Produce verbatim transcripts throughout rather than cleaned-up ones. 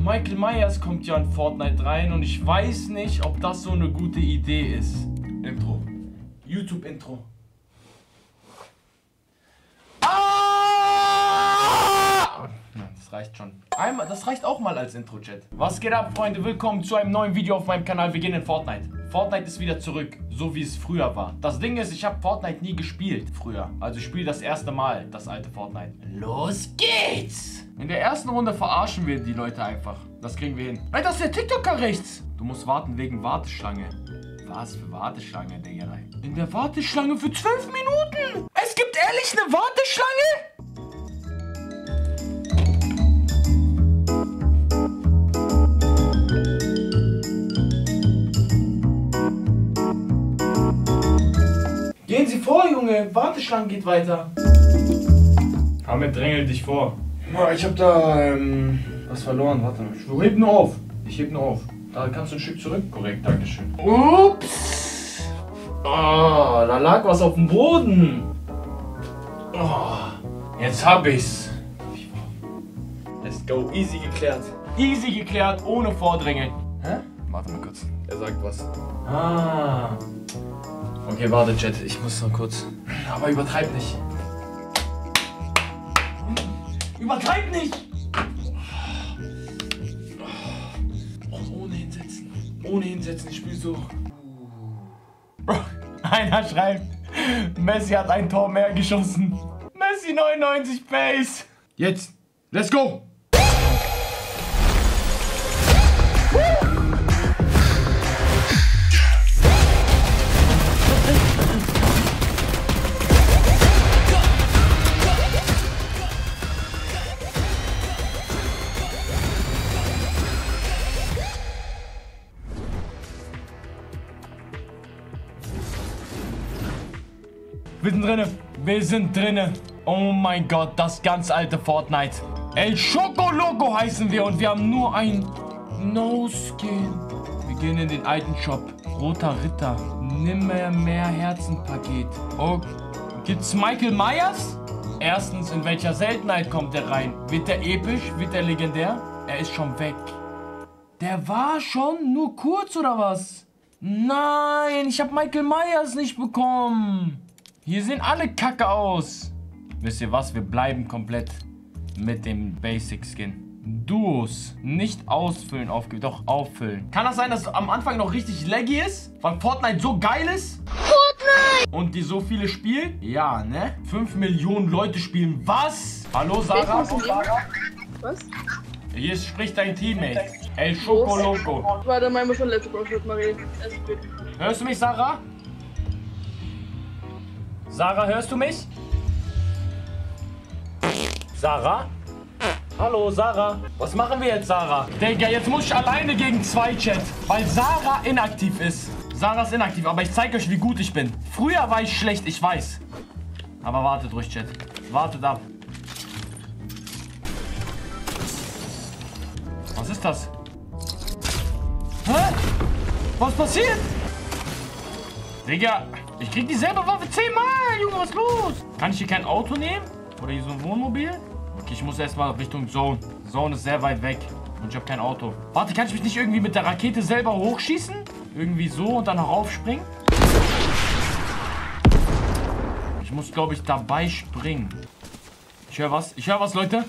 Michael Myers kommt ja in Fortnite rein und ich weiß nicht, ob das so eine gute Idee ist. Intro. YouTube-Intro. Ah! Das reicht schon. Einmal, das reicht auch mal als Intro-Chat. Was geht ab, Freunde? Willkommen zu einem neuen Video auf meinem Kanal. Wir gehen in Fortnite. Fortnite ist wieder zurück, so wie es früher war. Das Ding ist, ich habe Fortnite nie gespielt früher. Also ich spiele das erste Mal das alte Fortnite. Los geht's! In der ersten Runde verarschen wir die Leute einfach. Das kriegen wir hin. Ey, das ist der TikToker rechts. Du musst warten wegen Warteschlange. Was für Warteschlange, Digga? In der Warteschlange für zwölf Minuten? Es gibt ehrlich eine Warteschlange? Gehen Sie vor, Junge. Warteschlange geht weiter. Hamid, drängel dich vor. Ich hab da ähm, was verloren. Warte mal. Ich heb nur auf. Ich heb nur auf. Da kannst du ein Stück zurück. Korrekt, dankeschön. Ups. Oh, da lag was auf dem Boden. Oh, jetzt hab ich's. Let's go. Easy geklärt. Easy geklärt, ohne Vordrängeln. Hä? Warte mal kurz. Er sagt was. Ah. Okay, warte, Chat. Ich muss noch kurz. Aber übertreib nicht. Übertreib nicht! Oh, ohne hinsetzen. Ohne hinsetzen, ich spiele so. Einer schreibt, Messi hat ein Tor mehr geschossen. Messi neunundneunzig Pace. Jetzt, let's go! Wir sind drinne. Wir sind drinne. Oh mein Gott, das ganz alte Fortnite. El Choco Loco heißen wir und wir haben nur ein No-Skin. Wir gehen in den alten Shop. Roter Ritter. Nimmer mehr Herzenpaket. Oh, gibt's Michael Myers? Erstens, in welcher Seltenheit kommt der rein? Wird der episch? Wird der legendär? Er ist schon weg. Der war schon nur kurz oder was? Nein, ich habe Michael Myers nicht bekommen. Hier sehen alle kacke aus. Wisst ihr was? Wir bleiben komplett mit dem Basic Skin. Duos. Nicht ausfüllen, aufgeben. Doch, auffüllen. Kann das sein, dass es am Anfang noch richtig laggy ist? Weil Fortnite so geil ist? Fortnite! Und die so viele spielen? Ja, ne? fünf Millionen Leute spielen. Was? Hallo, Sarah? Was? Hier spricht dein Teammate. El Choco Loco. Warte, mein muss schon letzte Bro-Shot, Marie. Hörst du mich, Sarah? Sarah, hörst du mich? Sarah? Hallo, Sarah. Was machen wir jetzt, Sarah? Digga, jetzt muss ich alleine gegen zwei Chat, weil Sarah inaktiv ist. Sarah ist inaktiv, aber ich zeige euch, wie gut ich bin. Früher war ich schlecht, ich weiß. Aber wartet ruhig, Chat. Wartet ab. Was ist das? Hä? Was passiert? Digga, ich krieg dieselbe Waffe zehnmal, Junge, was ist los? Kann ich hier kein Auto nehmen? Oder hier so ein Wohnmobil? Okay, ich muss erstmal Richtung Zone. Zone ist sehr weit weg und ich habe kein Auto. Warte, kann ich mich nicht irgendwie mit der Rakete selber hochschießen? Irgendwie so und dann raufspringen? Ich muss, glaube ich, dabei springen. Ich höre was. Ich höre was, Leute.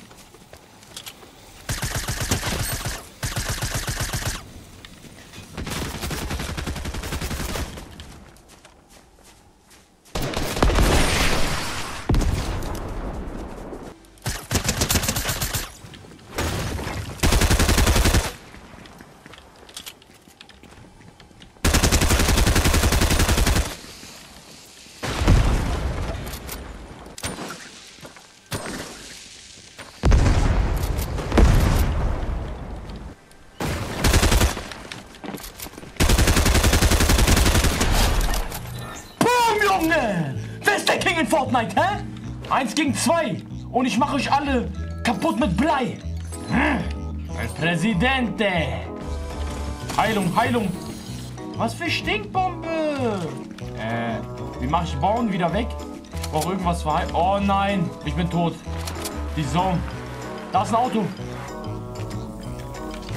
Wer ist der King in Fortnite, hä? Eins gegen zwei. Und ich mache euch alle kaputt mit Blei. Als Präsidente. Heilung, Heilung. Was für Stinkbombe. Äh, wie mache ich Bauen wieder weg? Ich brauche irgendwas für Heilung. Oh nein, ich bin tot. Die Zone. Da ist ein Auto.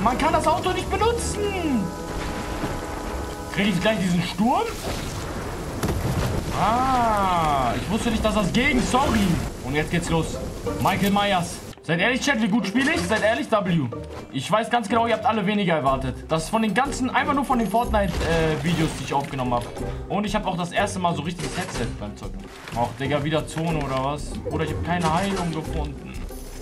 Man kann das Auto nicht benutzen. Kriege ich gleich diesen Sturm? Ah, ich wusste nicht, dass das ging. Sorry. Und jetzt geht's los. Michael Myers. Seid ehrlich, Chat, wie gut spiele ich? Seid ehrlich, W. Ich weiß ganz genau, ihr habt alle weniger erwartet. Das ist von den ganzen, einfach nur von den Fortnite-Videos, äh, die ich aufgenommen habe. Und ich habe auch das erste Mal so richtiges Headset beim Zocken. Ach, Digga, wieder Zone oder was? Oder ich habe keine Heilung gefunden.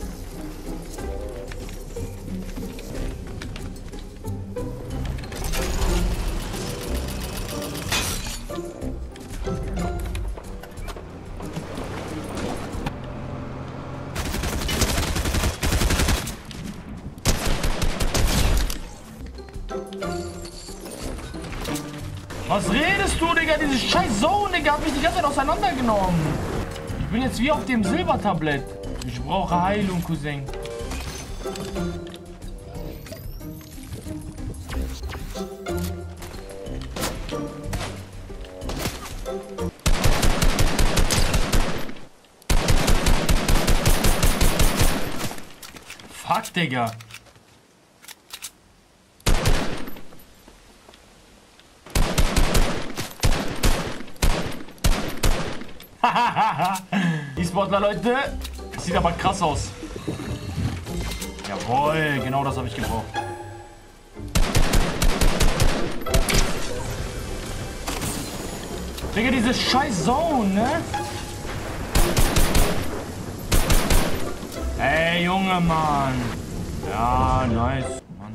Was redest du, Digga? Diese scheiß Zone, Digga, hat mich die ganze Zeit auseinandergenommen. Ich bin jetzt wie auf dem Silbertablett. Ich brauche Heilung, Cousin. Fuck, Digga. E-Sportler, Leute. Das sieht aber krass aus. Jawohl, genau das habe ich gebraucht. Digga, diese scheiß Zone, ne? Ey, Junge, Mann. Ja, nice. Mann.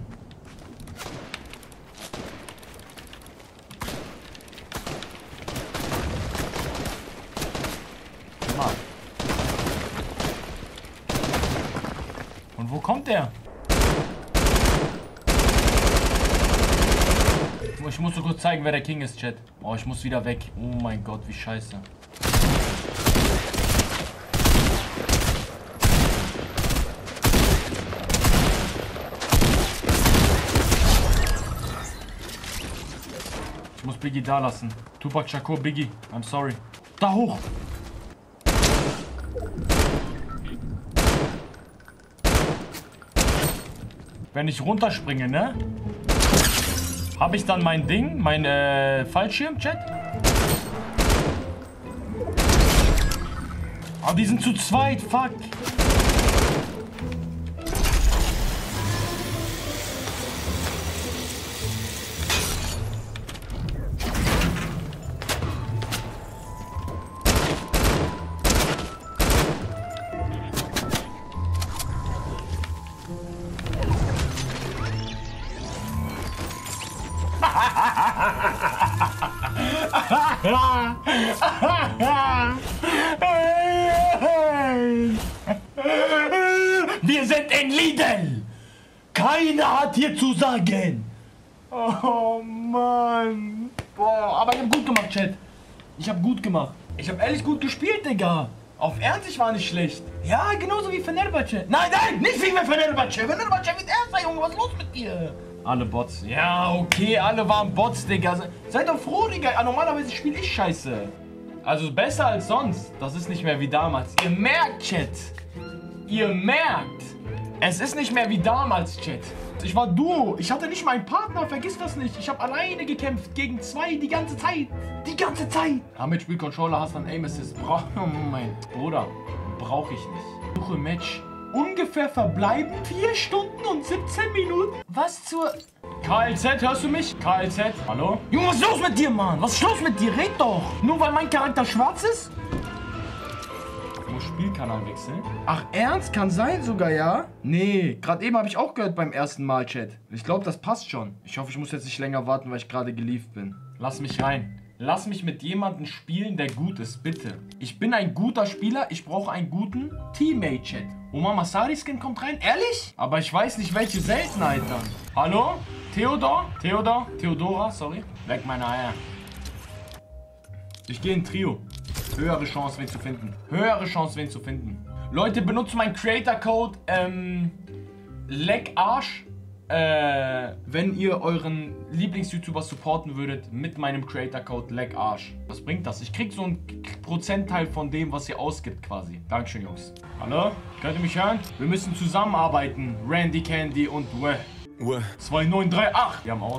Und wo kommt der? Ich muss so kurz zeigen, wer der King ist, Chat. Oh, ich muss wieder weg. Oh mein Gott, wie scheiße. Ich muss Biggie da lassen. Tupac Shakur, Biggie. I'm sorry. Da hoch. Wenn ich runterspringe, ne? Habe ich dann mein Ding, mein äh, Fallschirm, Chat? Aber die sind zu zweit, fuck. Wir sind in Lidl. Keiner hat hier zu sagen. Oh Mann. Boah, aber ich hab gut gemacht, Chat. Ich hab gut gemacht. Ich hab ehrlich gut gespielt, Digga. Auf Ernst, ich war nicht schlecht. Ja, genauso wie Fenerbahce. Nein, nein, nicht wie Fenerbahce. Fenerbahce wird erster, Junge. Was ist los mit dir? Alle Bots. Ja, okay, alle waren Bots, Digga. Seid doch froh, Digga. Normalerweise spiele ich scheiße. Also besser als sonst. Das ist nicht mehr wie damals. Ihr merkt, Chat. Ihr merkt. Es ist nicht mehr wie damals, Chat. Ich war Duo. Ich hatte nicht meinen Partner. Vergiss das nicht. Ich habe alleine gekämpft. Gegen zwei die ganze Zeit. Die ganze Zeit. Ja, mit Spielcontroller hast du dann Aim Assist. Bra oh mein Bruder. Brauche ich nicht. Suche Match. Ungefähr verbleiben vier Stunden und siebzehn Minuten. Was zur... K L Z, hörst du mich? K L Z, hallo? Junge, was ist los mit dir, Mann? Was ist los mit dir? Red doch. Nur weil mein Charakter schwarz ist? Ich muss Spielkanal wechseln. Ach, ernst? Kann sein sogar, ja? Nee, gerade eben habe ich auch gehört beim ersten Mal, Chat. Ich glaube, das passt schon. Ich hoffe, ich muss jetzt nicht länger warten, weil ich gerade gelieft bin. Lass mich rein. Lass mich mit jemandem spielen, der gut ist, bitte. Ich bin ein guter Spieler, ich brauche einen guten Teammate-Chat. Oma Masari-Skin kommt rein? Ehrlich? Aber ich weiß nicht, welche Seltenheit dann. Hallo? Theodor? Theodor? Theodora, sorry. Weg meine Eier. Ich gehe in Trio. Höhere Chance, wen zu finden. Höhere Chance, wen zu finden. Leute, benutzt meinen Creator-Code, ähm, Leckarsch. Äh, wenn ihr euren Lieblings-YouTuber supporten würdet mit meinem Creator-Code Leckarsch. Was bringt das? Ich krieg so einen Prozentteil von dem, was ihr ausgibt quasi. Dankeschön, Jungs. Hallo? Könnt ihr mich hören? Wir müssen zusammenarbeiten. Randy, Candy und Weh. Ouais. zwei neun drei acht. Wir haben aus.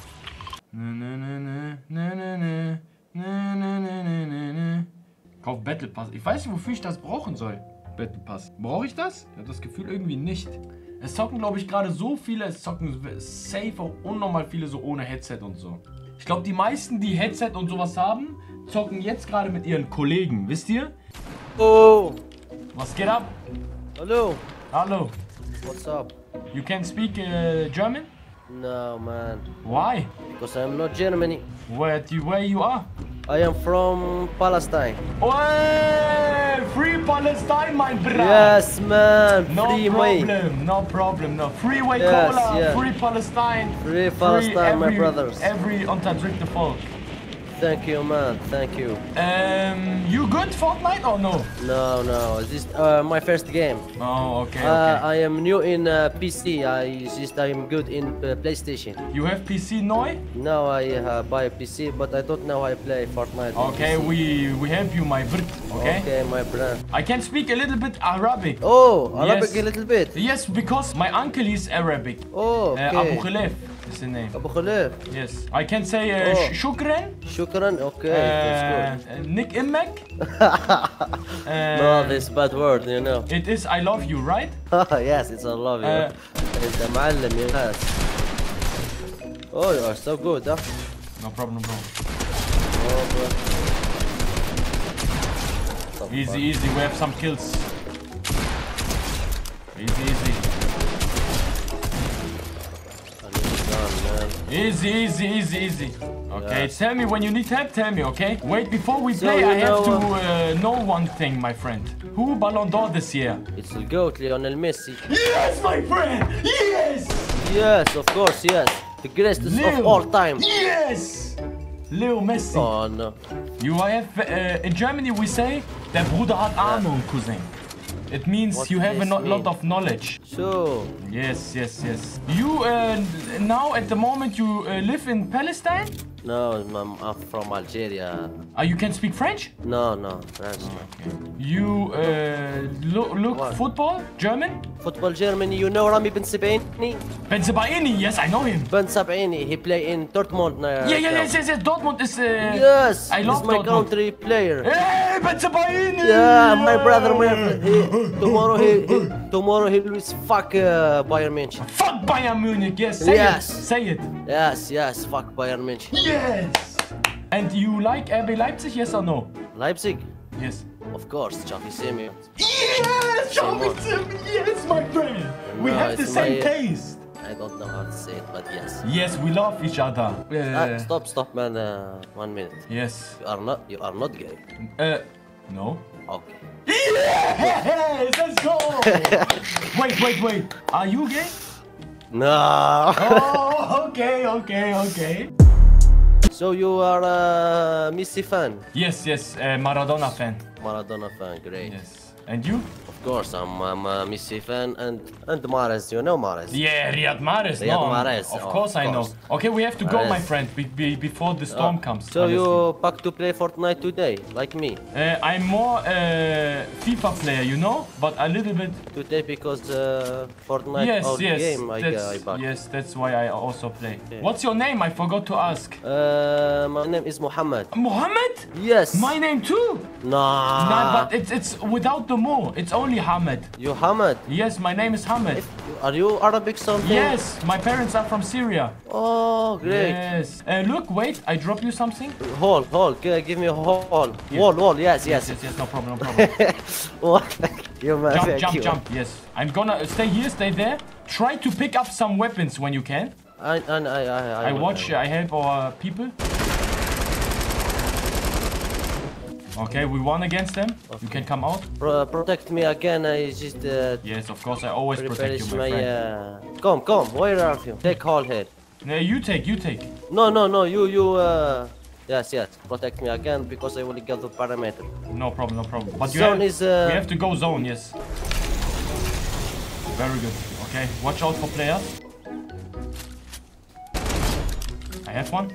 Kauf Battle Pass. Ich weiß nicht, wofür ich das brauchen soll. Battle Pass. Brauche ich das? Ich habe das Gefühl irgendwie nicht. Es zocken, glaube ich, gerade so viele. Es zocken safe auch unnormal viele so ohne Headset und so. Ich glaube, die meisten, die Headset und sowas haben, zocken jetzt gerade mit ihren Kollegen. Wisst ihr? Oh, Was geht ab? hello. Hallo. What's up? You can speak uh, German? No, man. Why? Because I'm not Germany. Where you, where you are? I am from Palestine. Oi! Free Palestine, my brother! Yes, man. No Free way. problem, no problem, no. Freeway Yes, Cola, yeah. Free Palestine. Free Palestine, my every, brothers. Every unterdrückte Volk. Thank you, man. Thank you. Um, you good Fortnite or no? No, no. This is uh, my first game. Oh, okay, Uh, okay. I am new in uh, P C. I just I'm good in uh, PlayStation. You have P C neu? Now I uh, buy a P C, but I don't know how I play Fortnite. on Okay, P C. we we help you, my brt. Okay? Okay, my friend. I can speak a little bit Arabic. Oh, Arabic Yes. a little bit. Yes, because my uncle is Arabic. Oh, Uh, okay. Abu Khalif is the name. Abu Khalif. Yes, I can say uh, Oh. sh- shukran. Shukran. Okay, that's good. Uh, Nick Immek. uh, No, this bad word, you know. It is I love you, right? Yes, it's I love you. Uh, It's a معلم, yes. Oh, you are so good, huh? No problem, bro. Oh, bro. So Easy, fun. easy. We have some kills. Easy, easy. I need a gun, man. Easy, easy, easy, easy. Okay, Yes. tell me when you need help, tell me, okay? Wait, before we So play, you I have to know, uh, know one thing, my friend. Who Ballon d'Or this year? It's the goat, Lionel Messi. Yes, my friend! Yes! Yes, of course, yes. The greatest Leo. of all time. Yes! Leo Messi. Oh, no. You have, uh, in Germany we say, der Bruder hat Ahnung, Cousin. It means What you have a this no- mean? lot of knowledge. So, Yes, yes, yes. You, uh, now at the moment you uh, live in Palestine? no, I'm, I'm from Algeria. Uh, you can speak French? No, no, French. no. You uh, look, look What? football? German? Football Germany, you know Rami Ben Sebaini? Benzebaini, yes, I know him. Ben Sebaini, he play in Dortmund. Uh, Yeah, yeah, now. yes, yes, yes. Dortmund is. Uh, Yes, I love he's my Dortmund. country player. Hey, Benzebaini! Yeah, my brother, my he, tomorrow he, he tomorrow he will fuck uh, Bayern Munich. Fuck Bayern Munich, yes, say Yes. it. Say it. Yes, yes, fuck Bayern Munich. Yes! And you like R B Leipzig, yes or no? Leipzig, Yes. of course, Xavi Simons. Yes! Xavi Simons, yes, my friend! We No, have the it's same my- taste! I don't know how to say it, but yes. Yes, we love each other. Uh, Ah, stop, stop, man. Uh, one minute. Yes. You are not, you are not gay. Uh, no. Okay. Yes! Let's go! Wait, wait, wait. Are you gay? No. Oh, okay, okay, okay. So you are a Messi fan? Yes, yes, uh, Maradona fan. Maradona fan, great. Yes. And you? Of course, I'm, I'm a Messi fan and and Mahrez. You know Mahrez? Yeah, Riyad Mahrez. Riyad no, Mahrez, Of oh, course of I know. course. Okay, we have to go, my Mahrez. friend, be, be, before the storm comes. So honestly. you back to play Fortnite today, like me? Uh, I'm more uh, FIFA player, you know, but a little bit. Today because uh, Fortnite Yes, old yes, game I, that's, uh, I back. yes, that's why I also play. Yeah. What's your name? I forgot to ask. Uh, my name is Muhammad. Mohammed? Yes. My name too. Nah. Nah, but it's it's without the mo. It's only Hamid. You Hamad? Yes, my name is Hamid. Are you Arabic something? Yes, my parents are from Syria. Oh, great. Yes. Uh, look, wait, I drop you something. Hall, hall. G- Give me a hall. Yeah. Wall, wall. Yes, Yes, yes. yes, yes, no problem, no problem. What? You man. Jump, thank jump, you. jump. Yes. I'm gonna stay here, stay there. Try to pick up some weapons when you can. I, I, I, I, I will, watch, I I help our people. Okay, we won against them. You can come out. will. Pro- protect me again. I just uh, Yes, of course, I always protect repairs you, my my. friend. Uh... Come, come. Where are you? Take hall here. No, you take, you take. No, no, no. You, you. Uh... Yes, yes. Protect me again because I will get the parameter. No problem, no problem. But you Zone have, is, uh, we have to go zone, yes. Very good. Okay, watch out for players. I have one.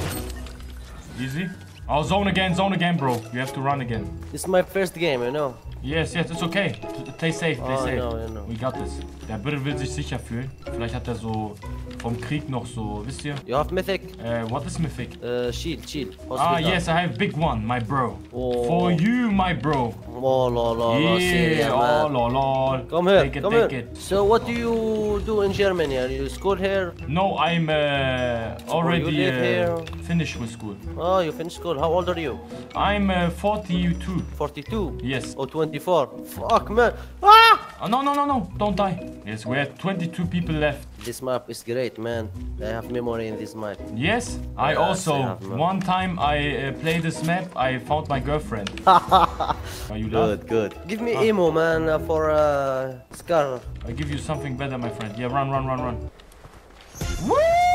Easy. Oh, zone again, zone again, bro. You have to run again. This is my first game, you know. Yes, yes, it's okay. Stay safe, stay Oh, safe. I know, I know. We got this. Der Bill will sich sicher fühlen. Vielleicht hat er so vom Krieg noch so, wisst ihr? You have mythic? Äh, what is mythic? Uh, shield, shield. Ah, Hospital. yes, I have big one, my bro. Oh. For you, my bro. Oh, la, la, la, serious, Yeah, oh, man. lol, lol. Come here, Take it, come take here. it. So what do you do in Germany? Are you school here? No, I'm uh, already live uh, here? finished with school. Oh, you finished school. How old are you? I'm uh, forty-two. forty-two? Yes. Oh, twenty-four. Fuck, man. Ah! Oh, no, no, no, no, don't die. Yes, we have twenty-two people left. This map is great, man. I have memory in this map. Yes, I Yes, also, I have, man. one time I uh, played this map, I found my girlfriend. Are you laugh? Good, good. Give me Ah. emo, man, uh, for uh, Scar. I give you something better, my friend. Yeah, run, run, run, run. Woo!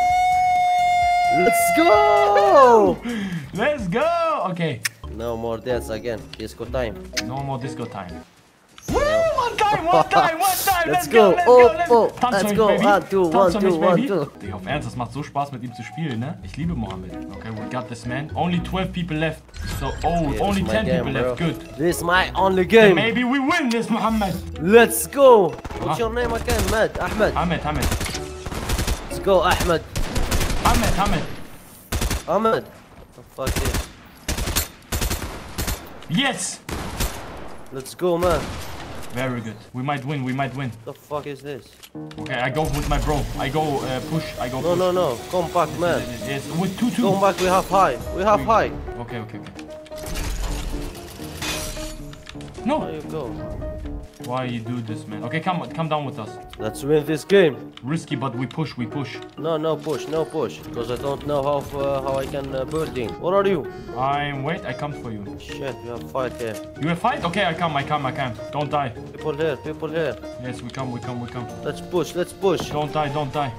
Let's go! Let's go! Okay, No more deaths again. Disco time. no more disco time. Woo! One time, one time, one time! Let's Let's go, go. let's Oh, go, let's oh, Tanz let's für mich, go. Baby. One, two, Tanz one, für two, mich, one, Baby. two. Digga, auf Ernst, das macht so Spaß mit ihm zu spielen, ne? Ich liebe Mohammed. Okay, we got this man. Only twelve people left. So, oh, Yeah, only this is my ten game, people left. bro. Good. This is my only game. Maybe we win this, Mohammed. Let's go. Ah. What's your name again, Ahmed? Ahmed. Ahmed, Ahmed. Let's go, Ahmed. Ahmed, Ahmed. Ahmed. Oh, fuck it. Yes! Let's go, man. Very good. We might win, we might win. The fuck is this? Okay, I go with my bro. I go uh, push, I go No, push. no, no. Come back, man. Yes, with two, two. Come back. We have high. We have high. Okay, okay, okay. There No! you go. Why you do this, man? Okay, come come down with us. Let's win this game. Risky, but we push, we push. No, no push, no push. Because I don't know how uh, how I can uh, building. Where are you? I'm wait, I come for you. Shit, we have fight here. You have fight? Okay, I come, I come, I come. Don't die. People here, people here. Yes, we come, we come, we come. Let's push, let's push. Don't die, don't die.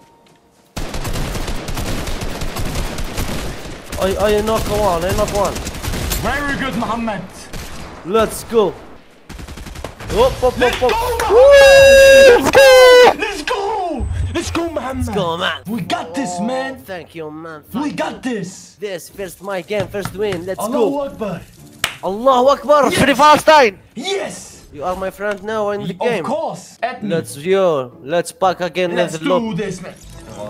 I I knock one, I knock one. Very good, Mohammed. Let's go. Hop, hop, hop, Let's hop. go, Woo! Let's go! Let's go! Let's go, Mohammed. Let's go, man. We got this, Oh, man. Thank you, man. We Thank got this. you. This first my game, first win. Let's Allahu go. Akbar. Allahu Akbar. Yes. Pretty Palestine. Yes. You are my friend now in the Of game. course. Add me. Let's yo. Let's pack again. Let's Let's do look. this, man.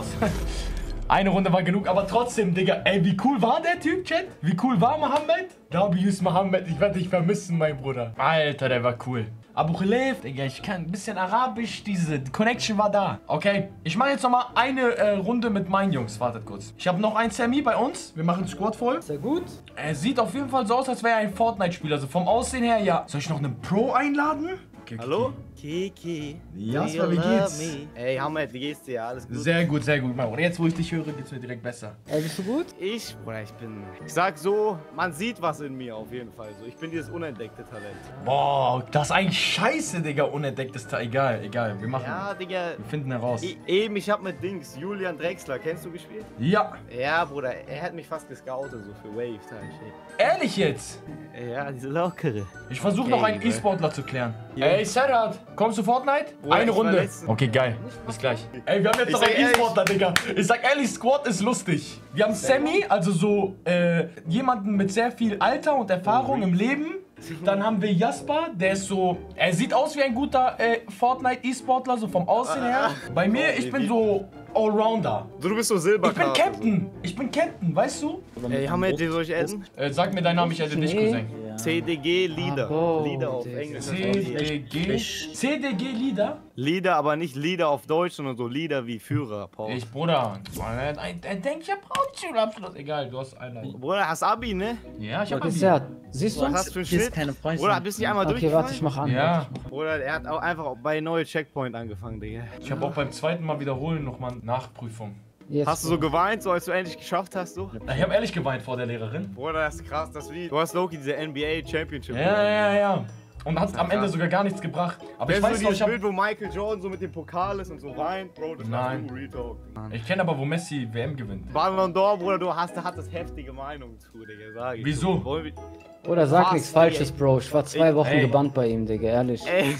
Eine Runde war genug, aber trotzdem, Digga. Ey, wie cool war der Typ, Chat? Wie cool war Mohammed? W ist Mohammed. Ich werde dich vermissen, mein Bruder. Alter, der war cool. Abu Khalif, Digga, ich kann ein bisschen Arabisch, diese Connection war da. Okay, ich mache jetzt nochmal eine äh, Runde mit meinen Jungs. Wartet kurz. Ich habe noch einen Sammy bei uns. Wir machen Squad voll. Sehr gut. Er sieht auf jeden Fall so aus, als wäre er ein Fortnite-Spieler. Also vom Aussehen her, ja. Soll ich noch einen Pro einladen? Okay, okay, Hallo? okay. Kiki. Jasper, wie geht's? Ey, Hamid, wie geht's dir? Alles gut? Sehr gut, sehr gut, mein Bruder. Jetzt, wo ich dich höre, geht's mir direkt besser. Ey, bist du gut? Ich, Bruder, ich bin... Ich sag so, man sieht was in mir auf jeden Fall. So, ich bin dieses unentdeckte Talent. Boah, das ist eigentlich scheiße, Digga. Unentdecktes Teil. Egal, egal. Wir machen. Ja, Digga. Wir finden heraus. E eben, ich hab mit Dings, Julian Drexler, kennst du gespielt? Ja. Ja, Bruder, er hat mich fast gescoutet, so für Wave-Time. Ehrlich jetzt? Ja, diese lockere. Ich versuche Okay, noch einen Bruder. E-Sportler zu klären. Ja. Ey, Serhat, kommst du Fortnite? Bruder, Eine ich war Runde. letztens- Okay, geil. Bis gleich. Ey, wir haben jetzt Ich noch sag einen ehrlich- E-Sportler, Digga. Ich sag ehrlich, Squad ist lustig. Wir haben Sammy, also so äh, jemanden mit sehr viel Alter und Erfahrung im Leben. Dann haben wir Jasper, der ist so, er sieht aus wie ein guter äh, Fortnite-E-Sportler, so vom Aussehen her. Bei mir, ich bin so Allrounder. So, du bist so Ich Silberkarte. bin Captain. Ich bin Captain, weißt du? So. Ey, Hamid, den soll ich adden? Äh, sag mir deinen Namen, ich hätte dich, Cousin. C D G Leader. Abo, Leader auf Digga. Englisch. C D G. C D G Leader? Leader, aber nicht Leader auf Deutsch, sondern so Leader wie Führer, Paul. Ich, Bruder. Er, er denkt, ich hab Hauptschulabschluss. Egal, du hast einen. Bruder, hast Abi, ne? Ja, ich hab Okay, Abi. Serhat, siehst du Was uns? hast du für einen Hier ist Schnitt? keine Freundschaft. Bruder, bist du nicht einmal Okay, durchgefallen? warte, ich mach an. Ja, Bruder, er hat auch einfach bei neue Checkpoint angefangen, Digga. ich hab auch beim zweiten Mal wiederholen nochmal Nachprüfung. Jetzt. Hast du so geweint, so als du endlich geschafft hast, so? Ich hab ehrlich geweint vor der Lehrerin. Bruder, das ist krass, das Lied. Du hast Loki diese N B A Championship. Ja, ja, ja. Und hat am Ende sogar gar nichts gebracht. Aber ich Kennst du weiß noch, dieses ich hab... Bild, wo Michael Jordan so mit dem Pokal ist und so weint? Bro, das Nein. hast du, Real Talk. Ich kenne aber, wo Messi W M gewinnt. Ballon d'Or, Bruder, du hast, hattest heftige Meinung zu, Digga, sag ich. Wieso? Wollen wir- Oder sag Was, nichts Falsches, ey? Bro. Ich war zwei Ey, Wochen ey. gebannt bei ihm, Digga, ehrlich. Ey,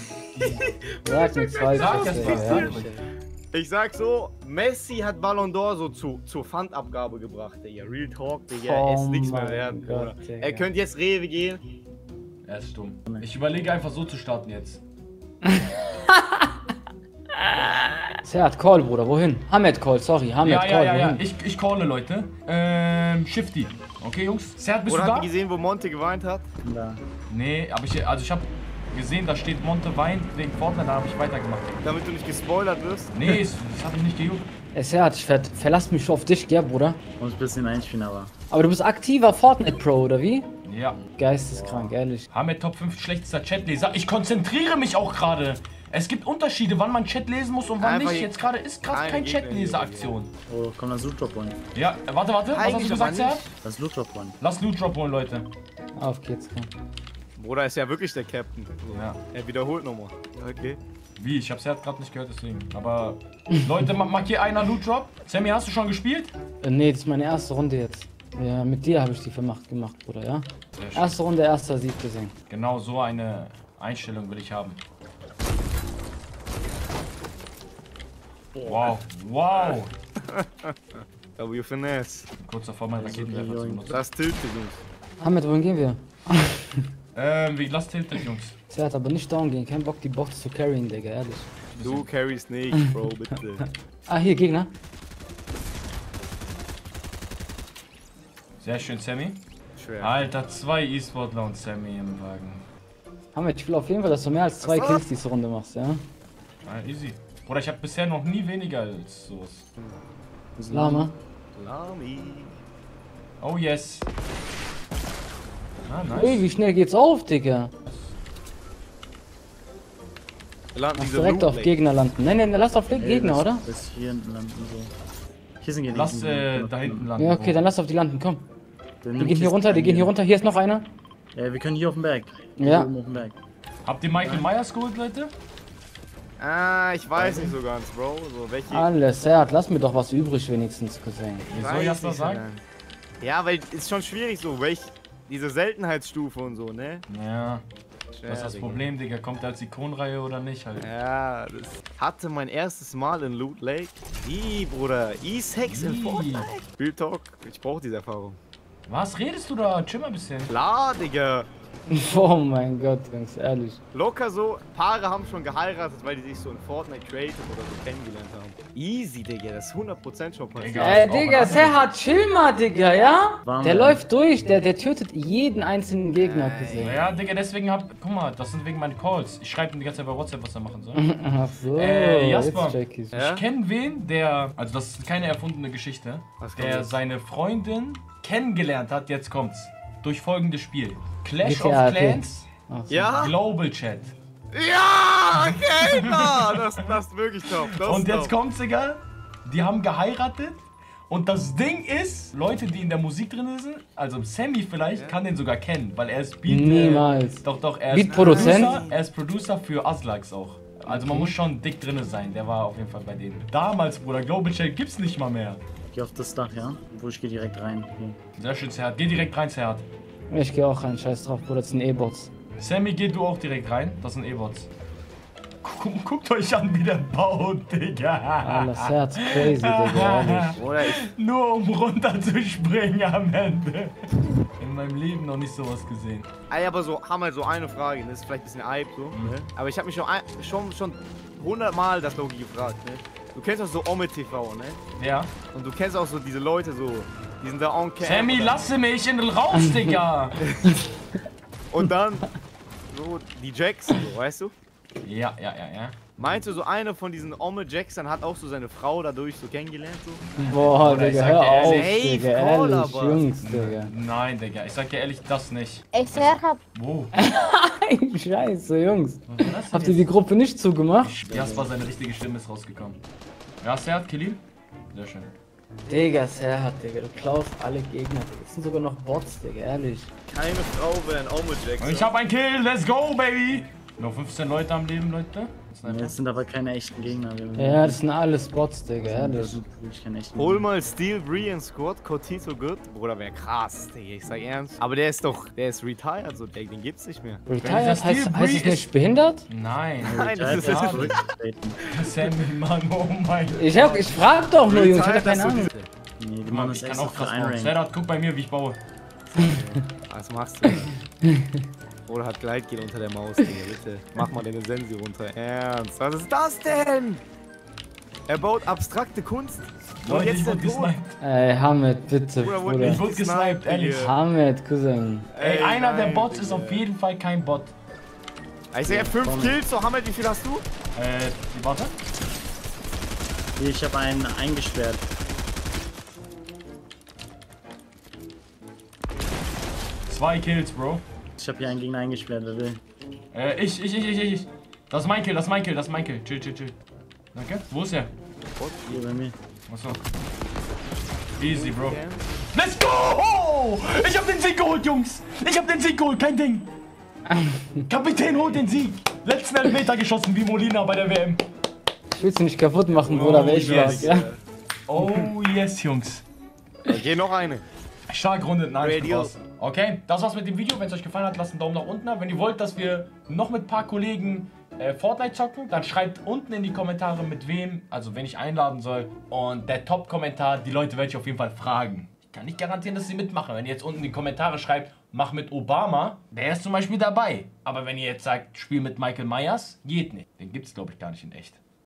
Sag nichts Sag Falsches, es Digga, passiert. ehrlich. ich sag so, Messi hat Ballon d'Or so zu, zur Pfandabgabe gebracht, Digga. Real Talk, Digga, er ist Oh nichts mehr mein werden, Bruder. Gott, Digga. Er könnte jetzt Rewe gehen. Er ist dumm. Ich überlege einfach so zu starten jetzt. Seat, call, Bruder, wohin? Hamed call, sorry, Hamed Ja, call, ja, ja, ja. wohin? Ich, ich calle, Leute. Ähm, Shifty. Okay, Jungs. Seat, bist Oder du habt da? ihr gesehen, wo Monte geweint hat? Da. Nee, aber ich, also ich habe gesehen, da steht Monte weint wegen Fortnite, da habe ich weitergemacht. Damit du nicht gespoilert wirst? Nee, das, das habe ich nicht gejuckt. Ey, Seat, ich ver verlass mich auf dich, gell, Bruder? Muss ein bisschen einspielen, aber. Aber du bist aktiver Fortnite-Pro, oder wie? Ja. Geisteskrank, ehrlich. Hamed Top fünf schlechtester Chatleser. Ich konzentriere mich auch gerade. Es gibt Unterschiede, wann man Chat lesen muss und wann Einfach nicht. hier Jetzt gerade ist gerade keine kein Gegner Chatleser-Aktion. Oh, komm, das Loot Drop holen. Ja, äh, warte, warte. Was hast Eigentlich du gesagt, aber Seat? Das Loot Drop holen. Lass Loot Drop holen, Leute. Auf geht's, komm. Bruder ist ja wirklich der Captain. Ja. Er wiederholt nochmal. Okay. Wie? Ich hab's ja gerade nicht gehört, deswegen. Aber Leute, ma- markier einer Loot Drop. Sammy, hast du schon gespielt? Äh, nee, das ist meine erste Runde jetzt. Ja, mit dir habe ich die vermacht gemacht, Bruder, ja? Sehr schön. Erste Runde, erster Sieg gesehen. Genau so eine Einstellung will ich haben. Wow, wow. W Finesse. Kurz davor, meinen Raketenwerfer zu benutzen. Das tiltet uns. Hamed, wohin gehen wir? Ähm, wie lasst tiltet, Jungs. Seat, aber nicht down gehen. Kein Bock, die Box zu carryen, Digga, ehrlich. Du carryst nicht, Bro, bitte. Ah, hier, Gegner. Sehr schön, Sammy. Schwer. Alter, zwei E-Sportler und Sammy im Wagen. Hamed, ich will auf jeden Fall, dass du mehr als zwei Was? Kills diese Runde machst, ja? Ah, easy. Bruder, ich habe bisher noch nie weniger als sowas. Lama. Lami. Oh yes. Ah, Ey, nice. wie schnell geht's auf, Digga? Wir landen Lass diese direkt auf Loot Gegner landen. Nein, nein, lass auf Ey, Gegner, das- oder? Das hier hinten landen so. Hier sind Gegner. Lass äh, da hinten landen. Ja, okay, dann lass auf die landen, komm. Die Die gehen hier runter, die gehen hier runter. Hier ist noch einer. Ja, wir können hier auf den Berg. Hier Ja. oben auf den Berg. Habt ihr Michael Myers geholt, Leute? Ah, ich weiß nicht so ganz, Bro. So, welche. Alles, Seat, lass mir doch was übrig wenigstens, Cousin. Wie Weiß soll ich das mal nicht so sagen? ganz. Ja, weil ist schon schwierig so, welch. Diese Seltenheitsstufe und so, ne? Ja, Schwer, das ist das Digga. Problem, Digga. Kommt er als Ikonenreihe oder nicht halt? Ja, das hatte mein erstes Mal in Loot Lake. Ih, Bruder, E-Sex in Ih. Fortnite. Real Talk, ich brauche diese Erfahrung. Was redest du da? Chill mal ein bisschen. Klar, Digga. Oh mein Gott, ganz ehrlich. Locker so, Paare haben schon geheiratet, weil die sich so in Fortnite Creative oder so kennengelernt haben. Easy, Digga, das ist hundert Prozent schon passiert. Egal. Ey, auch Digga, ein Seat, chill mal, Digga, ja? Warm Der werden. läuft durch, der, der tötet jeden einzelnen Gegner, gesehen. Ja, Digga, deswegen hab. Guck mal, das sind wegen meinen Calls. Ich schreibe ihm die ganze Zeit bei WhatsApp, was er machen soll. Ach so, Äh, Jasper. jetzt check ich's. Ja? Ich kenne wen, der. Also, das ist keine erfundene Geschichte. Was kommt Der jetzt? seine Freundin kennengelernt hat, jetzt kommt's. Durch folgendes Spiel: Clash G T A, of okay. Clans, Ach so. Ja? Global Chat. Ja, okay, na, das, das ist wirklich top. Das Und ist jetzt top. kommt's, Digga. Die haben geheiratet. Und das Ding ist, Leute, die in der Musik drin sind, also Sammy vielleicht, kann den sogar kennen, weil er ist Beat. Niemals. Äh, doch, doch, er ist Beatproduzent? Producer, er ist Producer für Aslax auch. Also man muss schon dick drinne sein, der war auf jeden Fall bei denen. Damals, Bruder, Global Chat gibt's nicht mal mehr. Geh auf das Dach, ja? Wo ich gehe direkt rein. Hier. Sehr schön, Zerhat. Geh direkt rein, Zerhat. Ich geh auch rein, scheiß drauf, Bruder, das sind E-Bots. Sammy, geh du auch direkt rein. Das sind E-Bots. Guckt, guckt euch an, wie der baut, Digga. Alles Herz crazy, Digga, ehrlich. Bruder, ich, Nur um runter zu springen am Ende. In meinem Leben noch nicht sowas gesehen. ey, aber so, haben wir so eine Frage, das ist vielleicht ein bisschen Hype so, ne? Aber ich habe mich schon, ein, schon, schon hundertmal das Logi gefragt, ne? Du kennst auch so Ome T V, ne? Ja. Und du kennst auch so diese Leute so, die sind da on cam. Sammy, oder- lasse mich in den raus, Digga. Und dann so die Jackson, so, weißt du? Ja, ja, ja, ja. Meinst du, so einer von diesen Ome Jackson hat auch so seine Frau dadurch so kennengelernt? So? Boah, Oder ich Digga, sag hör dir auf, ehrlich, Digga, ey, voll ehrlich, aber. Jungs, Digga. Nein, Digga. Ich sag dir ehrlich, das nicht. Ey, Serhat, Wo? Scheiße, Jungs. Was war das Habt denn ihr die Gruppe nicht zugemacht? jetzt? Jasper, seine richtige Stimme ist rausgekommen. Ja, Serhat, kill ihn. Sehr schön. Digga, Serhat, Digga, du klaust alle Gegner, Digga. Das sind sogar noch Bots, Digga, ehrlich. Keine Frau wäre ein Ome Jackson. Und ich hab ein Kill, let's go, baby! Noch fünfzehn Leute am Leben, Leute. Das sind aber keine echten Gegner. Wir- Ja, das sind alles Bots, Digga, Das ehrlich. sind wirklich keine echten Hol Gegner. mal Steel Bree and Squad, Cortito Good. Bruder, wär krass, Digga, ich sag ernst. Aber der ist doch, der ist retired, so, der, den gibt's nicht mehr. Retired das heißt, Steel heißt es Bree nicht behindert? Nein. Nein, das ist Ja, das. zurückgetreten. Sammy, Mann, oh mein Gott. Ich hab, ich frag doch nur, Jungs, ich hab keine dass du Ahnung. diese- Nee, die Mann, machen ich das kann extra auch für krass bauen. Einrank. Serhat, guck bei mir, wie ich baue. Was machst du? Oder hat Gleitgel unter der Maus, Digga, bitte. Mach mal deine Sensi runter. Ernst. Was ist das denn? Er baut abstrakte Kunst. Und Leute, jetzt ich der wurde Tod. gesniped. Ey, Hamid, bitte, Bruder, wurde Bruder. Ich wurde gesniped, ehrlich. Digga. Hamid, Cousin. Ey, Ey, einer der nein, Bots Digga. ist auf jeden Fall kein Bot. Ich sehe fünf komm. Kills, so Hamid, wie viel hast du? Äh, warte. Hier, ich habe einen eingesperrt. Zwei Kills, Bro. Ich habe hier einen Gegner eingesperrt, wer will. Äh, ich, ich, ich, ich, ich. Das ist mein Kill, das ist mein Kill, das ist mein Kill. Chill, chill, chill. Danke. Wo ist er? Hier bei mir. Achso. Easy, Bro. Let's go! Ich hab den Sieg geholt, Jungs! Ich hab den Sieg geholt, kein Ding! Kapitän holt den Sieg! Letzten Elfmeter geschossen wie Molina bei der W M. Ich will's nicht kaputt machen, Bruder, Oh, welch yes. was, ja? Oh yes, Jungs. Okay, noch eine. Stark rundet, nein, ich bin Radio. raus. Okay, das war's mit dem Video. Wenn es euch gefallen hat, lasst einen Daumen nach unten da. Wenn ihr wollt, dass wir noch mit ein paar Kollegen äh, Fortnite zocken, dann schreibt unten in die Kommentare mit wem, also wen ich einladen soll. Und der Top-Kommentar, die Leute werde ich auf jeden Fall fragen. Ich kann nicht garantieren, dass sie mitmachen. Wenn ihr jetzt unten in die Kommentare schreibt, mach mit Obama, der ist zum Beispiel dabei. Aber wenn ihr jetzt sagt, spiel mit Michael Myers, geht nicht. Den gibt's, glaube ich, gar nicht in echt.